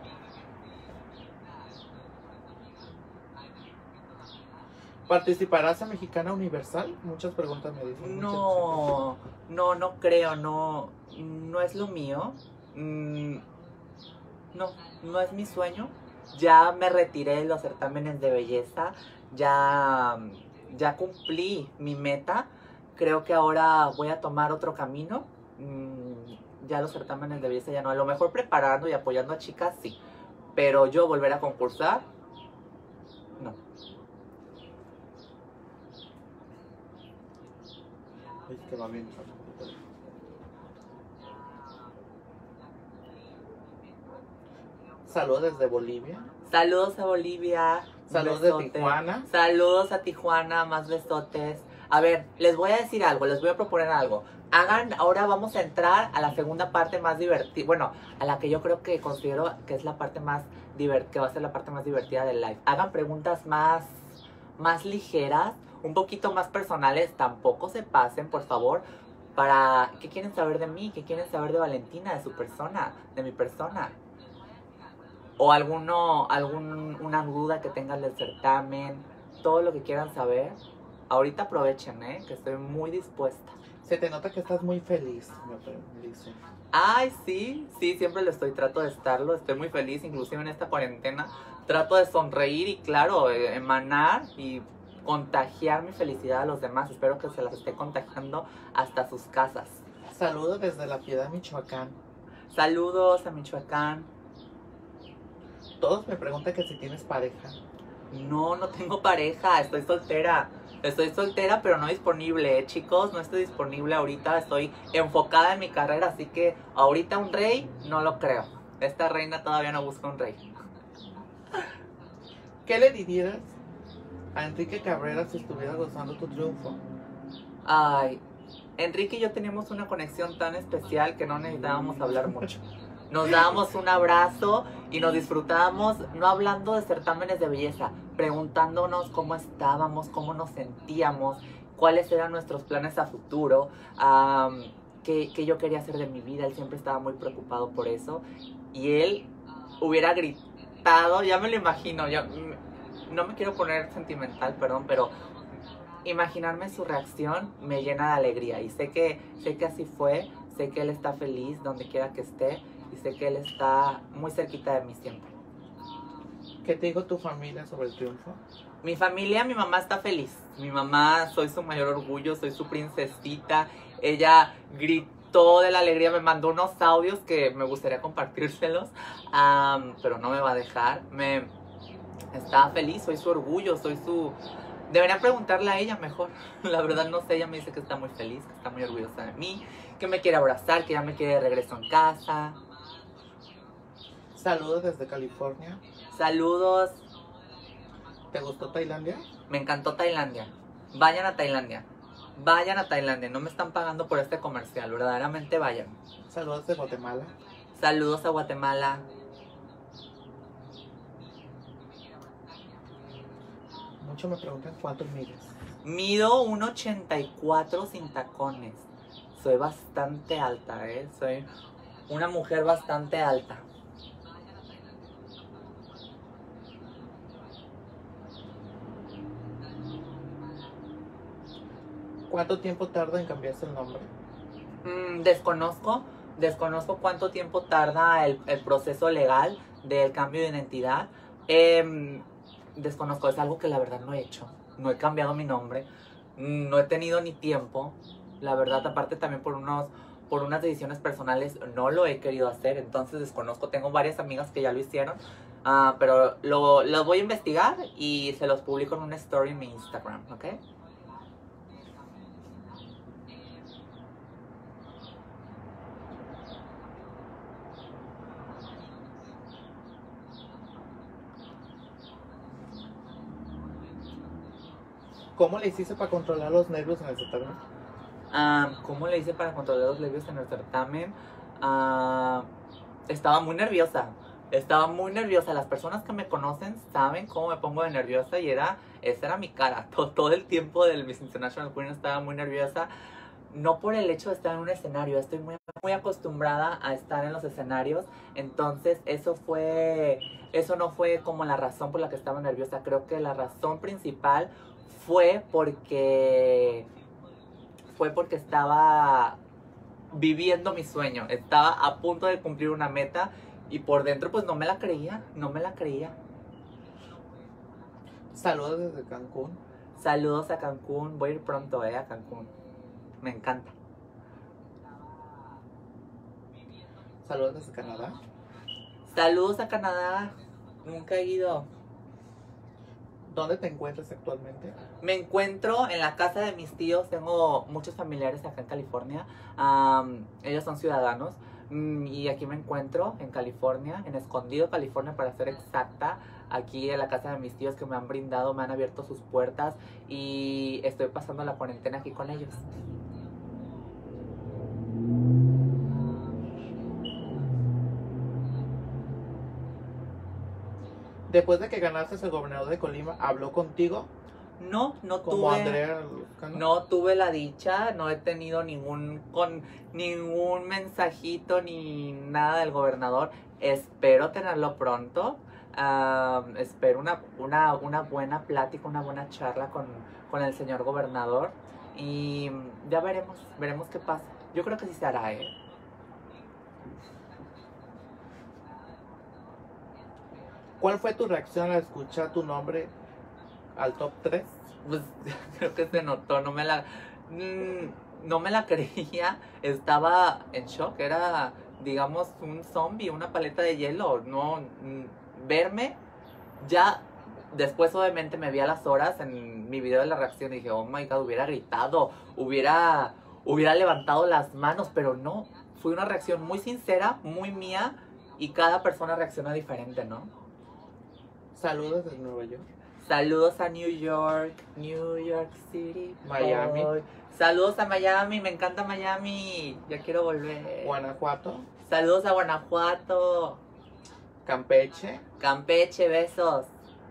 ¿Participarás en Mexicana Universal? Muchas preguntas me dicen. No, no, no creo, no, no es lo mío. Mm, no, no es mi sueño. Ya me retiré de los certámenes de belleza, ya, ya cumplí mi meta. Creo que ahora voy a tomar otro camino. Mm, ya los certámenes de belleza ya no. A lo mejor preparando y apoyando a chicas, sí. Pero yo volver a concursar, no. Es que va bien. Saludos desde Bolivia. Saludos a Bolivia. Saludos de Tijuana. Saludos a Tijuana, más besotes. A ver, les voy a decir algo, les voy a proponer algo. Hagan, ahora vamos a entrar a la segunda parte más divertida. Bueno, a la que yo creo que considero que es la parte más divertida, que va a ser la parte más divertida del live. Hagan preguntas más, más ligeras, un poquito más personales. Tampoco se pasen, por favor. Para, ¿qué quieren saber de mí? ¿Qué quieren saber de Valentina, de su persona, de mi persona? O alguno, algún, una duda que tengan del certamen, todo lo que quieran saber. Ahorita aprovechen, ¿eh? Que estoy muy dispuesta. Se te nota que estás muy feliz, me dice. Ay, sí, sí, siempre lo estoy, trato de estarlo, estoy muy feliz, inclusive en esta cuarentena. Trato de sonreír y, claro, eh, emanar y contagiar mi felicidad a los demás. Espero que se las esté contagiando hasta sus casas. Saludos desde La Piedad, Michoacán. Saludos a Michoacán. Todos me preguntan que si tienes pareja. No, no tengo pareja, estoy soltera. Estoy soltera, pero no disponible, ¿eh, chicos? No estoy disponible ahorita, estoy enfocada en mi carrera, así que ahorita un rey, no lo creo. Esta reina todavía no busca un rey. ¿Qué le dirías a Enrique Cabrera si estuviera gozando tu triunfo? Ay, Enrique y yo teníamos una conexión tan especial que no necesitábamos hablar mucho. Nos dábamos un abrazo y nos disfrutábamos, no hablando de certámenes de belleza, preguntándonos cómo estábamos, cómo nos sentíamos, cuáles eran nuestros planes a futuro, um, qué, qué yo quería hacer de mi vida. Él siempre estaba muy preocupado por eso. Y él hubiera gritado, ya me lo imagino, yo, no me quiero poner sentimental, perdón, pero imaginarme su reacción me llena de alegría. Y sé que, sé que así fue, sé que él está feliz donde quiera que esté. Y sé que él está muy cerquita de mí siempre. ¿Qué te dijo tu familia sobre el triunfo? Mi familia, mi mamá está feliz. Mi mamá, soy su mayor orgullo, soy su princesita. Ella gritó saltó de la alegría, me mandó unos audios que me gustaría compartírselos, um, pero no me va a dejar. Me estaba feliz, soy su orgullo, soy su... Deberían preguntarle a ella mejor. La verdad no sé, ella me dice que está muy feliz, que está muy orgullosa de mí, que me quiere abrazar, que ya me quiere de regreso en casa. Saludos desde California. Saludos. ¿Te gustó Tailandia? Me encantó Tailandia. Vayan a Tailandia. Vayan a Tailandia. No me están pagando por este comercial. Verdaderamente vayan. Saludos de Guatemala. Saludos a Guatemala. Muchos me preguntan cuánto mides. Mido uno ochenta y cuatro sin tacones. Soy bastante alta, ¿eh? Soy una mujer bastante alta. ¿Cuánto tiempo tarda en cambiarse el nombre? Mm, desconozco. Desconozco cuánto tiempo tarda el, el proceso legal del cambio de identidad. Eh, desconozco, es algo que la verdad no he hecho. No he cambiado mi nombre. No he tenido ni tiempo. La verdad, aparte también por unos por unas decisiones personales, no lo he querido hacer. Entonces desconozco. Tengo varias amigas que ya lo hicieron. Uh, pero lo, lo voy a investigar y se los publico en una story en mi Instagram, ¿ok? ¿Cómo le hiciste para controlar los nervios en el certamen? Uh, ¿Cómo le hice para controlar los nervios en el certamen? Uh, estaba muy nerviosa. Estaba muy nerviosa. Las personas que me conocen saben cómo me pongo de nerviosa y era, esa era mi cara. Todo, todo el tiempo del Miss International Queen estaba muy nerviosa. No por el hecho de estar en un escenario. Estoy muy, muy acostumbrada a estar en los escenarios. Entonces eso fue, eso no fue como la razón por la que estaba nerviosa. Creo que la razón principal fue porque fue porque estaba viviendo mi sueño, estaba a punto de cumplir una meta y por dentro pues no me la creía, no me la creía. Saludos desde Cancún. Saludos a Cancún, voy a ir pronto eh, a Cancún, me encanta. Saludos desde Canadá. Saludos a Canadá, nunca he ido. ¿Dónde te encuentras actualmente? Me encuentro en la casa de mis tíos. Tengo muchos familiares acá en California. Um, ellos son ciudadanos. Um, y aquí me encuentro en California, en Escondido, California, para ser exacta. Aquí en la casa de mis tíos que me han brindado, me han abierto sus puertas. Y estoy pasando la cuarentena aquí con ellos. Después de que ganaste el gobernador de Colima, ¿habló contigo? No, no Como tuve. Andrea Luzcano. No tuve la dicha, no he tenido ningún con ningún mensajito ni nada del gobernador. Espero tenerlo pronto. Uh, espero una, una, una buena plática, una buena charla con, con el señor gobernador. Y ya veremos, veremos qué pasa. Yo creo que sí se hará, ¿eh? ¿Cuál fue tu reacción al escuchar tu nombre al top tres? Pues creo que se notó, no me la mmm, no me la creía, estaba en shock, era digamos un zombie, una paleta de hielo, no mmm, verme ya después obviamente me vi a las horas en mi video de la reacción y dije, oh my god, hubiera gritado, hubiera hubiera levantado las manos, pero no, fue una reacción muy sincera, muy mía y cada persona reacciona diferente, ¿no? Saludos desde Nueva York. Saludos a New York, New York City, Miami. Boy. Saludos a Miami, me encanta Miami, ya quiero volver. Guanajuato. Saludos a Guanajuato. Campeche. Campeche, besos.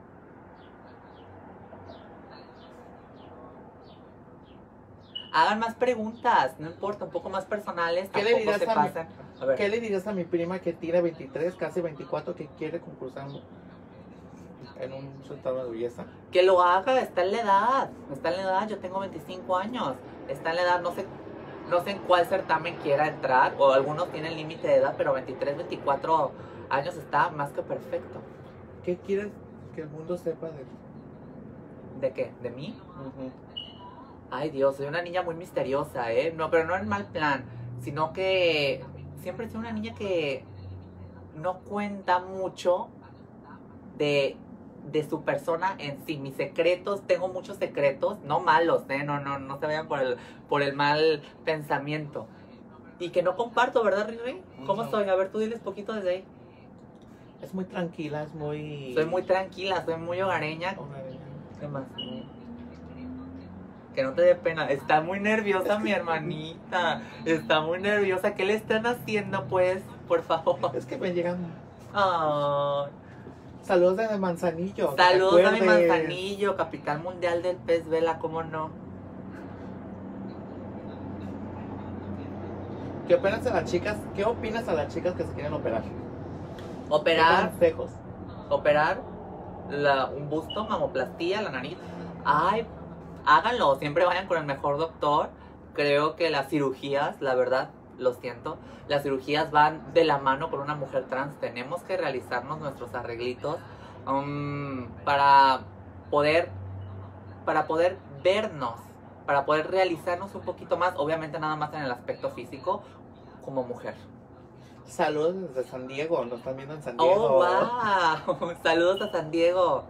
Hagan más preguntas, no importa, un poco más personales, ¿Qué le tampoco dirías se a mi- pasen. A ver. ¿Qué le dirías a mi prima que tiene veintitrés, casi veinticuatro, que quiere concursar en un certamen de belleza? Que lo haga, está en la edad, está en la edad, yo tengo veinticinco años, está en la edad, no sé, no sé en cuál certamen quiera entrar, o algunos tienen límite de edad, pero veintitrés, veinticuatro años está más que perfecto. ¿Qué quieres que el mundo sepa de ti? ¿De qué? ¿De mí? Ujú. Ay Dios, soy una niña muy misteriosa, ¿eh? No, pero no en mal plan. sino que siempre he sido una niña que no cuenta mucho de, de su persona en sí. Mis secretos, tengo muchos secretos, no malos, ¿eh? No, no, no se vayan por el, por el mal pensamiento. Y que no comparto, ¿verdad, Riri? ¿Cómo No. soy? A ver, tú diles poquito desde ahí. Es muy tranquila, es muy... Soy muy tranquila, soy muy hogareña. hogareña. ¿Qué más? Que no te dé pena. Está muy nerviosa mi hermanita. Está muy nerviosa. ¿Qué le están haciendo, pues? Por favor. Es que me llegan... Ay. Saludos desde Manzanillo. que te Saludos a mi acuerdes. Manzanillo, capital mundial del pez vela, ¿cómo no? ¿Qué opinas a las chicas? ¿Qué opinas a las chicas que se quieren operar? ¿Qué Operar, consejos? operar la, un busto, mamoplastía, la nariz. Ay, háganlo, siempre vayan con el mejor doctor. Creo que las cirugías, la verdad, lo siento, las cirugías van de la mano con una mujer trans. Tenemos que realizarnos nuestros arreglitos um, para poder, para poder vernos, para poder realizarnos un poquito más, obviamente nada más en el aspecto físico, como mujer. Saludos desde San Diego, nos están viendo en San Diego. Oh, wow. Saludos a San Diego.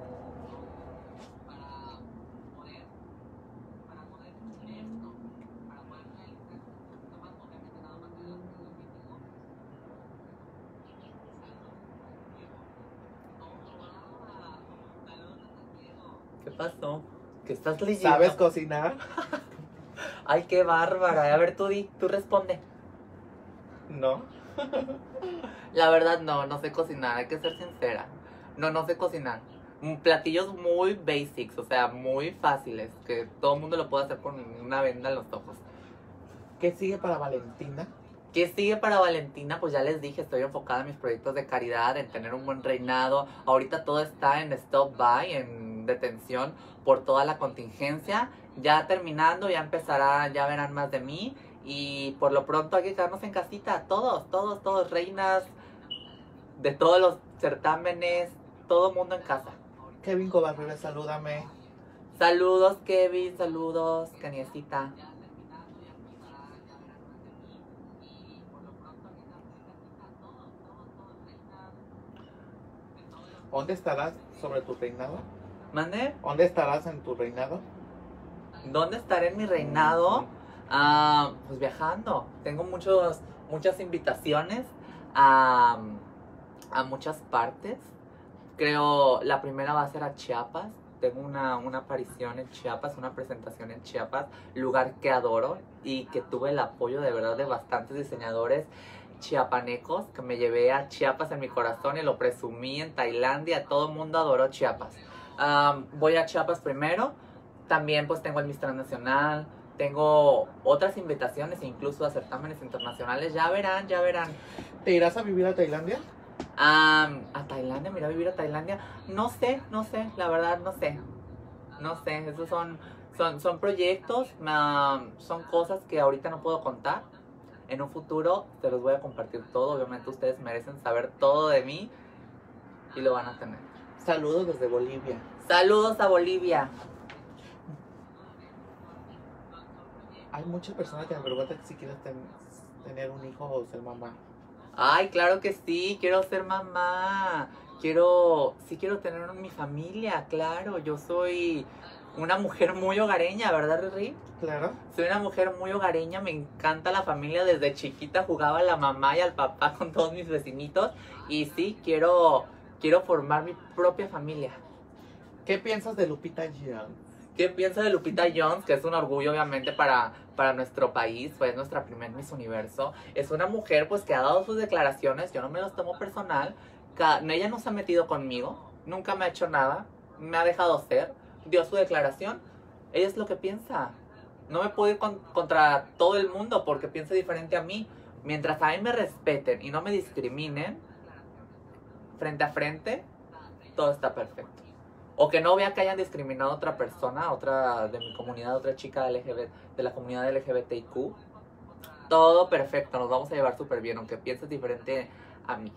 ¿Qué pasó? ¿Qué estás leyendo? ¿Sabes cocinar? Ay, qué bárbara. A ver, tú di, tú responde. No. La verdad no, no sé cocinar, hay que ser sincera. No, no sé cocinar. Mm, Platillos muy basics, o sea, muy fáciles, que todo el mundo lo puede hacer con una venda en los ojos. ¿Qué sigue para Valentina? ¿Qué sigue para Valentina? Pues ya les dije, estoy enfocada en mis proyectos de caridad, en tener un buen reinado. Ahorita todo está en stop-by, en detención por toda la contingencia. Ya terminando, ya empezará, ya verán más de mí. Y por lo pronto hay que quedarnos en casita, todos, todos, todos, reinas de todos los certámenes, todo mundo en casa. Kevin Covarrubias, salúdame. Saludos, Kevin, saludos, Caniecita. ¿Dónde estarás sobre tu reinado? ¿Mande? ¿Dónde estarás en tu reinado? ¿Dónde estaré en mi reinado? Ah, pues viajando. Tengo muchos, muchas invitaciones a, a muchas partes. Creo la primera va a ser a Chiapas. Tengo una, una aparición en Chiapas, una presentación en Chiapas, lugar que adoro y que tuve el apoyo de verdad de bastantes diseñadores chiapanecos, que me llevé a Chiapas en mi corazón y lo presumí en Tailandia. Todo el mundo adoró Chiapas. Um, voy a Chiapas primero. También pues tengo el Miss Transnacional. Tengo otras invitaciones, incluso a certámenes internacionales. Ya verán, ya verán. ¿Te irás a vivir a Tailandia? Um, a Tailandia, mira, vivir a Tailandia. No sé, no sé, la verdad no sé. No sé, esos son, son, son proyectos, um, son cosas que ahorita no puedo contar. En un futuro se los voy a compartir todo. Obviamente ustedes merecen saber todo de mí y lo van a tener. Saludos desde Bolivia. Saludos a Bolivia. Hay muchas personas que me preguntan si quieres ten- tener un hijo o ser mamá. Ay, claro que sí, quiero ser mamá. Quiero, sí quiero tener mi familia, claro. Yo soy una mujer muy hogareña, ¿verdad, Riri? Claro. Soy una mujer muy hogareña, me encanta la familia. Desde chiquita jugaba a la mamá y al papá con todos mis vecinitos. Y sí, quiero, quiero formar mi propia familia. ¿Qué piensas de Lupita Jones? ¿Qué piensa de Lupita Jones? Que es un orgullo obviamente para, para nuestro país, fue nuestra primer Miss Universo. Es una mujer pues que ha dado sus declaraciones, yo no me las tomo personal. Ca- no, ella no se ha metido conmigo, nunca me ha hecho nada, me ha dejado ser, dio su declaración. Ella es lo que piensa. No me puedo ir con- contra todo el mundo porque piensa diferente a mí. Mientras a mí me respeten y no me discriminen, frente a frente, todo está perfecto. O que no vea que hayan discriminado a otra persona, otra de mi comunidad, otra chica L G B T, de la comunidad L G B T I Q. Todo perfecto, nos vamos a llevar súper bien, aunque pienses diferente a mí.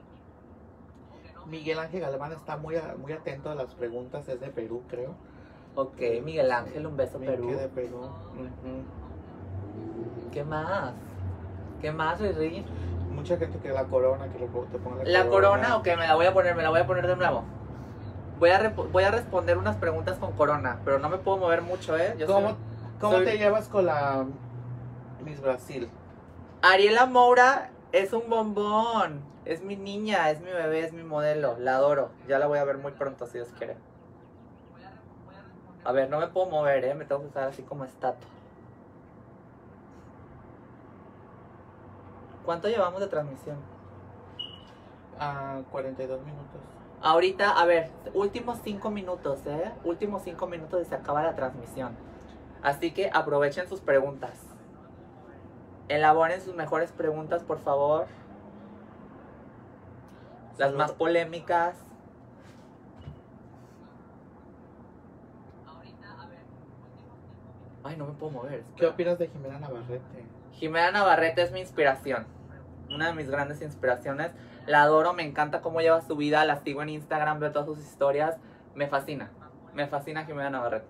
Miguel Ángel Galván está muy, a- muy atento a las preguntas, es de Perú, creo. Ok, Miguel Ángel, un beso, Me Perú. quedé Perú. Ujú. ¿Qué más? ¿Qué más, Riri? Mucha gente que la corona, que le po- te ponga la, ¿La corona? Ok, me la voy a poner, me la voy a poner de nuevo. Voy a, rep- voy a responder unas preguntas con corona, pero no me puedo mover mucho, ¿eh? Yo ¿Cómo, soy- cómo soy- te llevas con la Miss Brasil? Ariela Moura es un bombón. Es mi niña, es mi bebé, es mi modelo. La adoro. Ya la voy a ver muy pronto, si Dios quiere. A ver, no me puedo mover, ¿eh? Me tengo que usar así como estatua. ¿Cuánto llevamos de transmisión? A cuarenta y dos minutos. Ahorita, a ver, últimos cinco minutos, ¿eh? Últimos cinco minutos y se acaba la transmisión. Así que aprovechen sus preguntas. Elaboren sus mejores preguntas, por favor. Las Saludo- más polémicas. Ay, no me puedo mover. ¿Qué opinas de Jimena Navarrete? Jimena Navarrete es mi inspiración. Una de mis grandes inspiraciones. La adoro, me encanta cómo lleva su vida. La sigo en Instagram, veo todas sus historias. Me fascina. Me fascina Jimena Navarrete.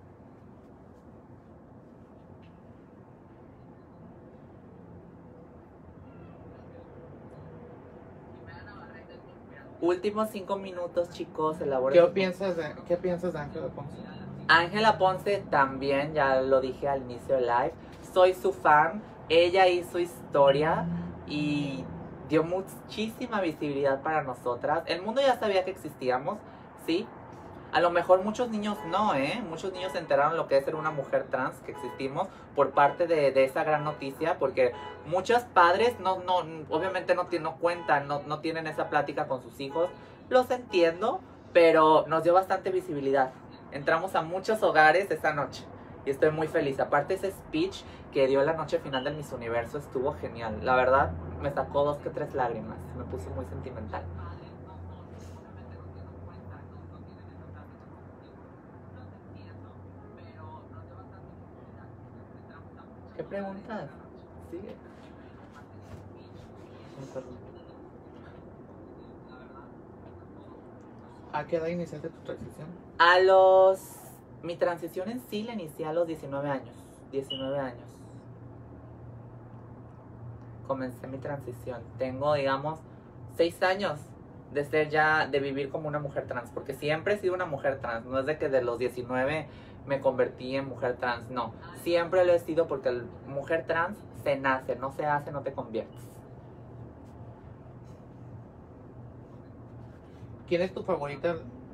Últimos cinco minutos, chicos. Elaboren ¿Qué sus- piensas de, qué piensas de Ángela Ponce? Ángela Ponce también, ya lo dije al inicio del live. Soy su fan. Ella hizo historia y dio muchísima visibilidad para nosotras. El mundo ya sabía que existíamos, ¿sí? A lo mejor muchos niños no, ¿eh? Muchos niños se enteraron lo que es ser una mujer trans, que existimos, por parte de, de esa gran noticia, porque muchos padres no, no, obviamente no, ti- no cuentan, no, no tienen esa plática con sus hijos. Los entiendo, pero nos dio bastante visibilidad. Entramos a muchos hogares esa noche y estoy muy feliz. Aparte, ese speech que dio la noche final del Miss Universo estuvo genial. La verdad, me sacó dos que tres lágrimas. Me puso muy sentimental. ¿Qué preguntas? Sigue. ¿A qué edad iniciaste tu transición? A los... Mi transición en sí la inicié a los diecinueve años. diecinueve años. Comencé mi transición. Tengo, digamos, seis años de ser ya, de vivir como una mujer trans. Porque siempre he sido una mujer trans. No es de que de los diecinueve me convertí en mujer trans. No. Siempre lo he sido porque el mujer trans se nace, no se hace, no te conviertes. ¿Quién es tu favorita?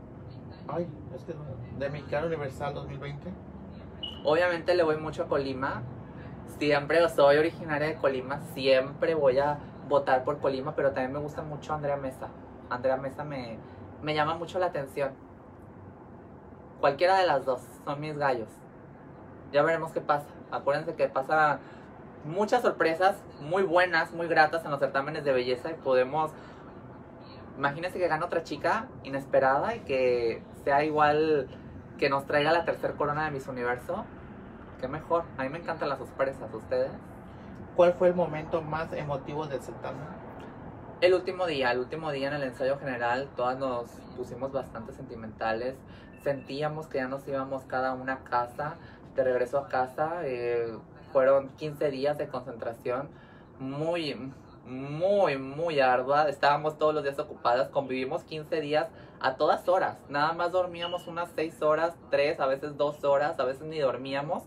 Ay, es que no- de Mexicana Universal dos mil veinte. Obviamente le voy mucho a Colima. Siempre soy originaria de Colima. Siempre voy a votar por Colima. Pero también me gusta mucho Andrea Mesa. Andrea Mesa me, me llama mucho la atención. Cualquiera de las dos. Son mis gallos. Ya veremos qué pasa. Acuérdense que pasa muchas sorpresas muy buenas, muy gratas en los certámenes de belleza. Y podemos... Imagínense que gane otra chica inesperada y que sea igual, que nos traiga la tercera corona de Miss Universo. Qué mejor. A mí me encantan las sorpresas. ¿Ustedes? ¿Cuál fue el momento más emotivo del certamen? El último día, el último día en el ensayo general, todas nos pusimos bastante sentimentales. Sentíamos que ya nos íbamos cada una a casa, de regreso a casa. Eh, fueron quince días de concentración muy, muy, muy ardua. Estábamos todos los días ocupadas, convivimos quince días a todas horas. Nada más dormíamos unas seis horas, tres, a veces dos horas, a veces ni dormíamos.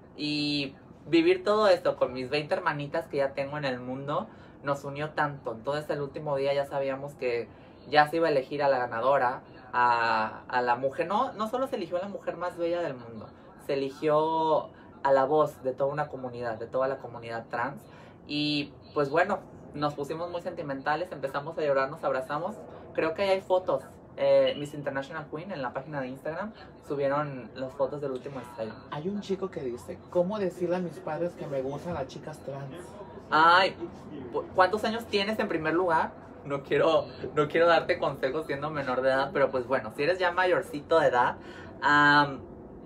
Y vivir todo esto con mis veinte hermanitas que ya tengo en el mundo nos unió tanto. Entonces el último día ya sabíamos que ya se iba a elegir a la ganadora, a, a la mujer. No, no solo se eligió a la mujer más bella del mundo, se eligió a la voz de toda una comunidad, de toda la comunidad trans. Y pues bueno, nos pusimos muy sentimentales, empezamos a llorar, nos abrazamos. Creo que ahí hay fotos. Eh, Miss International Queen en la página de Instagram subieron las fotos del último ensayo. Hay un chico que dice, ¿cómo decirle a mis padres que me gustan las chicas trans? Ay, ¿cuántos años tienes en primer lugar? No quiero, no quiero darte consejos siendo menor de edad, pero pues bueno, si eres ya mayorcito de edad, um,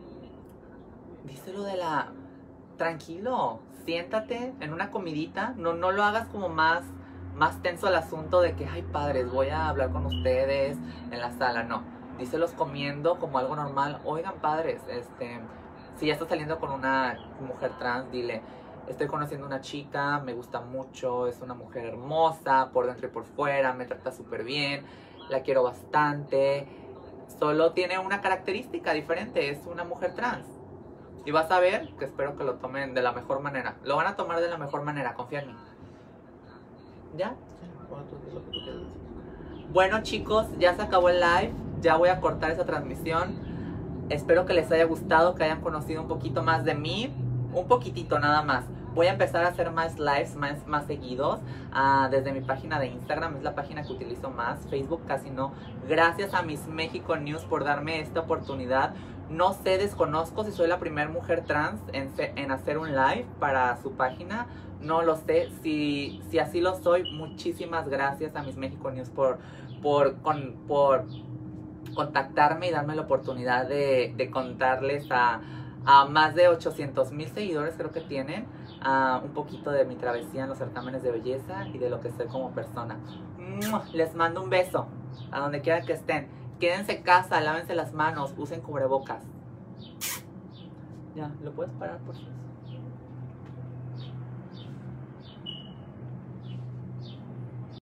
díselo de la... Tranquilo, siéntate en una comidita, no, no lo hagas como más, más tenso el asunto de que, ay padres, voy a hablar con ustedes en la sala, no. díselos comiendo como algo normal. Oigan, padres, este, si ya estás saliendo con una mujer trans, dile, estoy conociendo una chica, me gusta mucho, es una mujer hermosa, por dentro y por fuera, me trata súper bien, la quiero bastante, solo tiene una característica diferente, es una mujer trans. Y vas a ver que espero que lo tomen de la mejor manera. Lo van a tomar de la mejor manera, confía en mí. ¿Ya? Bueno, chicos, ya se acabó el live. Ya voy a cortar esa transmisión. Espero que les haya gustado, que hayan conocido un poquito más de mí. Un poquitito nada más. Voy a empezar a hacer más lives más, más seguidos uh, desde mi página de Instagram. Es la página que utilizo más. Facebook casi no. Gracias a Miss México News por darme esta oportunidad. No sé, desconozco si soy la primera mujer trans en, en hacer un live para su página. No lo sé. Si, si así lo soy, muchísimas gracias a Miss México News por, por, con, por contactarme y darme la oportunidad de, de contarles a, a más de ochocientos mil seguidores, creo que tienen, uh, un poquito de mi travesía en los certámenes de belleza y de lo que soy como persona. Les mando un beso a donde quiera que estén. Quédense en casa, lávense las manos, usen cubrebocas. Ya, ¿lo puedes parar por favor?